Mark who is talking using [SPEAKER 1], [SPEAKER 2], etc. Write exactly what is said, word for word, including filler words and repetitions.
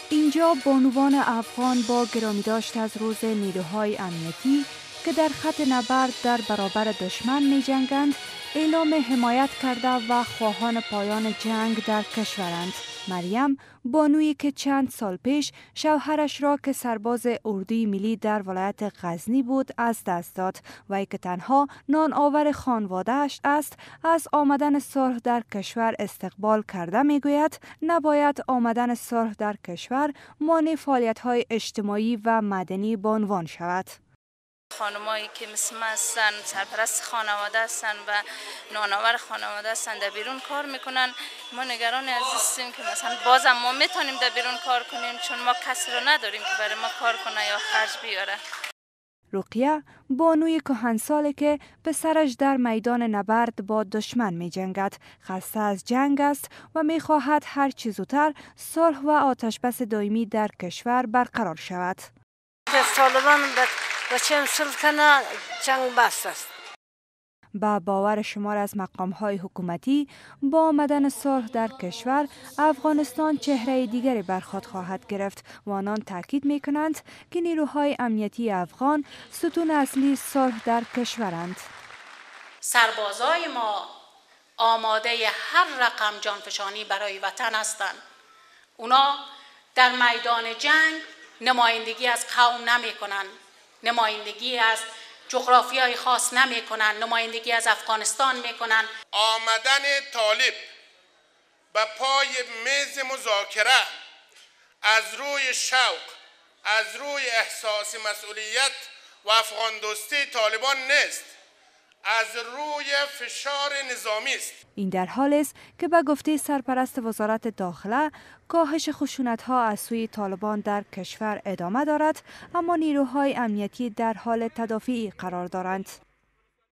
[SPEAKER 1] اینجا بانوان افغان با گرامی داشت از روز نیروهای امنیتی که در خط نبرد در برابر دشمن می جنگند اعلام حمایت کرده و خواهان پایان جنگ در کشورند. مریم بانویی که چند سال پیش شوهرش را که سرباز اردوی ملی در ولایت غزنی بود از دست داد و ای که تنها نان آور خانواده‌اش است، از آمدن صلح در کشور استقبال کرده میگوید نباید آمدن صلح در کشور مانع فعالیت‌های اجتماعی و مدنی بانوان شود.
[SPEAKER 2] خانمایی که مثل من هستن، سرپرست خانواده هستن و نانآور خانواده هستن، در بیرون کار میکنن. ما نگران از هستیم که مثلا بازم ما میتونیم در بیرون کار کنیم، چون ما کسی رو نداریم که برای ما کار کنه یا خرج بیاره.
[SPEAKER 1] رقیه بانوی کهنساله که پسرش در میدان نبرد با دشمن می جنگد، خسته از جنگ است و می خواهد هر چه زودتر صلح و آتشبس دایمی در کشور برقرار شود.
[SPEAKER 3] طالبان بچه صلح کنه جنگ بس است.
[SPEAKER 1] با باور شمار از مقام‌های حکومتی با آمدن صلح در کشور افغانستان چهره دیگری بر خود خواهد گرفت و آنان تاکید می‌کنند که نیروهای امنیتی افغان ستون اصلی صلح در کشورند.
[SPEAKER 4] سربازای ما آماده هر رقم جانفشانی برای وطن هستند. اونا در میدان جنگ نمایندگی از قوم نمی‌کنند، نمایندگی از جغرافیای خاص نمی کنن، نمایندگی از افغانستان می کنن.
[SPEAKER 5] آمدن طالب به پای میز مذاکره از روی شوق، از روی احساس مسئولیت و افغان دوستی طالبان نیست، از روی فشار نظامی است.
[SPEAKER 1] این در حال است که به گفته سرپرست وزارت داخله کاهش خشونت‌ها از سوی طالبان در کشور ادامه دارد، اما نیروهای امنیتی در حال تدافعی قرار دارند.